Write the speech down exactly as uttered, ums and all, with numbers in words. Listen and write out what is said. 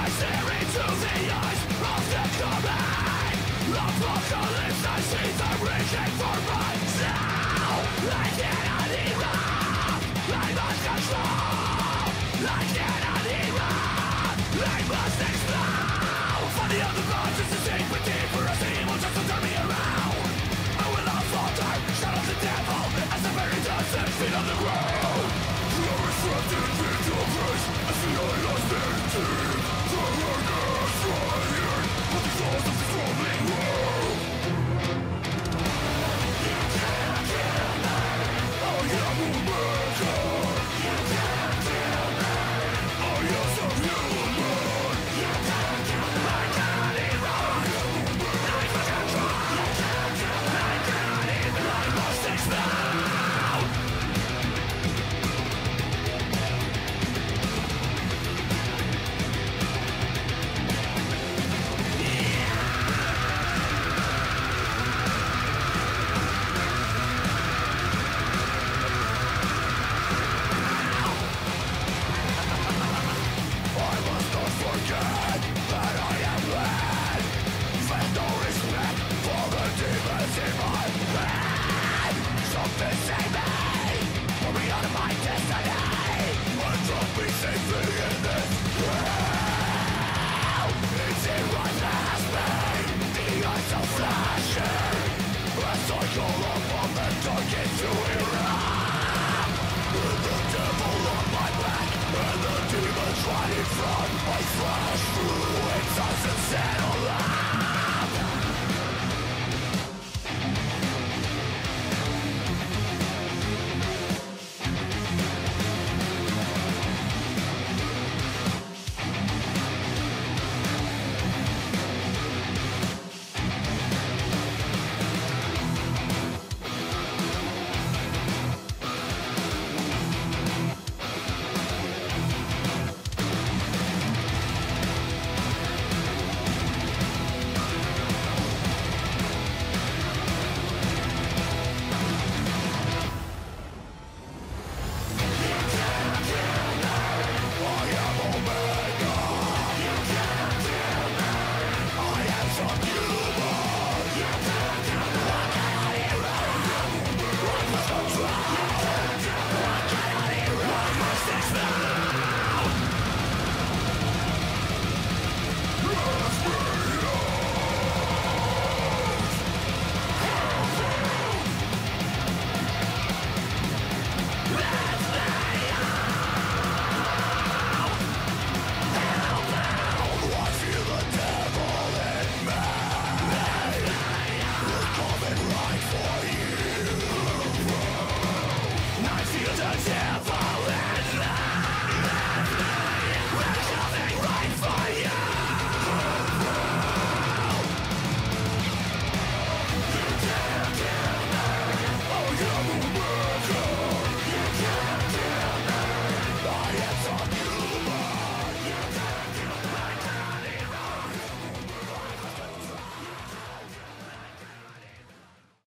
stare into the eyes of the coming apocalypse. I see them reaching for my soul. I cannot erupt, I must control. I cannot erupt, I must explode. For the other gods it's the same but deeper as the evil just to turn me around. I will not falter, shout out the devil as the very dust and feet on the ground. Reflected into grace as the eye lost their teeth. The darkness flying with the souls of the crumbling world. You can't kill me, I am a maker. You can't kill me, I am some human. You can't kill me, I cannot even. I must control. You can't kill me, I cannot even. I must explode. Running from my flesh through its eyes and settle out.